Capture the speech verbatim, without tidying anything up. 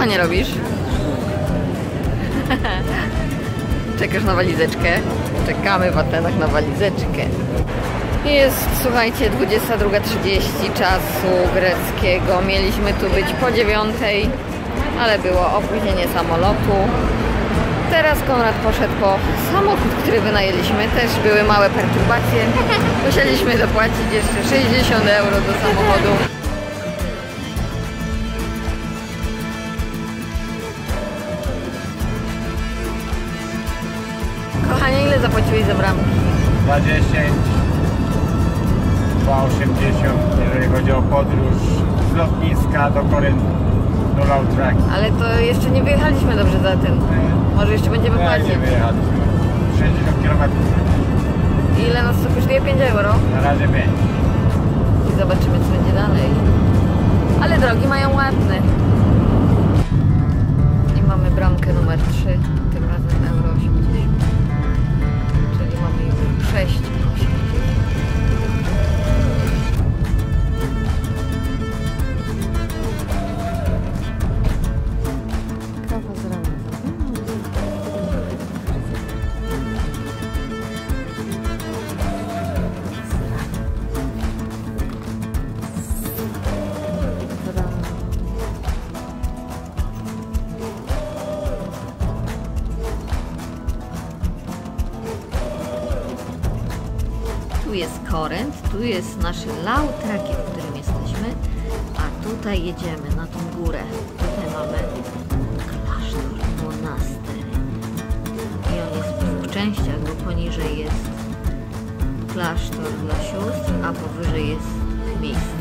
nie robisz? Czekasz na walizeczkę? Czekamy w Atenach na walizeczkę. Jest, słuchajcie, dwudziesta druga trzydzieści czasu greckiego. Mieliśmy tu być po dziewiątej, ale było opóźnienie samolotu. Teraz Konrad poszedł po samochód, który wynajęliśmy. Też były małe perturbacje. Musieliśmy zapłacić jeszcze sześćdziesiąt euro do samochodu. Kochanie, ile zapłaciłeś za bramki? dwa dziesięć, dwa osiemdziesiąt, jeżeli chodzi o podróż z lotniska do Koryntu, do Lautraki. Ale to jeszcze nie wyjechaliśmy dobrze za tym. Może jeszcze będziemy płacić. Nie wyjechaliśmy. sześćdziesiąt kilometrów. Ile nas to kosztuje? pięć euro? Na razie pięć. I zobaczymy, co będzie dalej. Ale drogi mają ładne. I mamy bramkę numer trzy. Tym razem euro osiemdziesiąt. Czyli mamy już sześć osiemdziesiąt. Kawa z rana. Tu jest Korynt, tu jest nasze Lautraki, w którym jesteśmy, a tutaj jedziemy na tą górę. Tutaj mamy klasztor, monastery. I on jest w dwóch częściach, bo poniżej jest klasztor dla sióstr, a powyżej jest miejsce